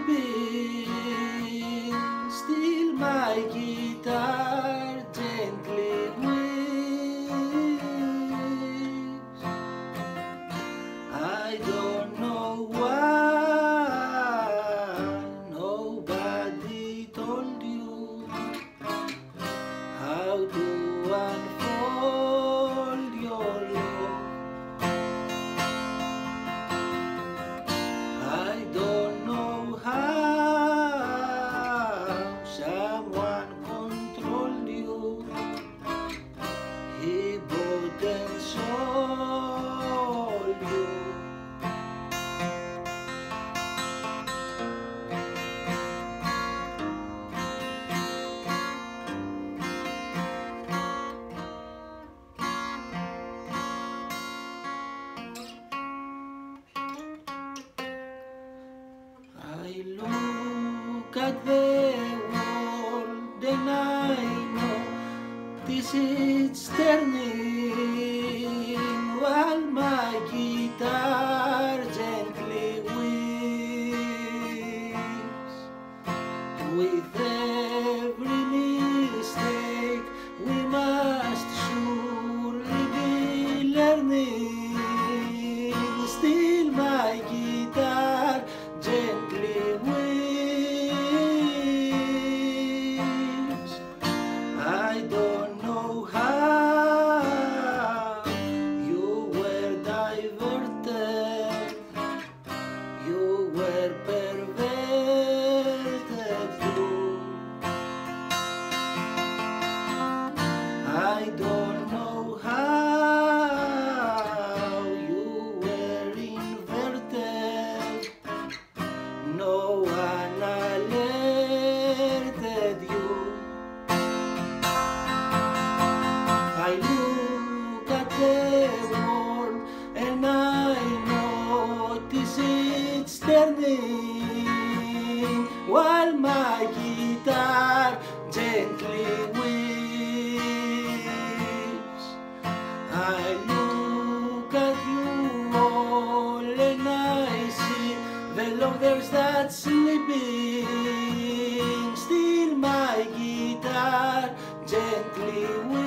sleeping, still my guitar gently weeps. I don't know why nobody told you how to unfold your love. I don't know how someone controlled you. He bought and sold you. I look at the world and I know this is turning while my guitar gently weeps. With every mistake we must surely be learning. Still my guitar gently weeps. I don't know how you were diverted, you were perverted too. I don't know how you were inverted. No one alerted you. I look at the world and I notice it's turning while my guitar gently weeps. I look at you all and I see the lovers that sleeping. Still my guitar gently weeps.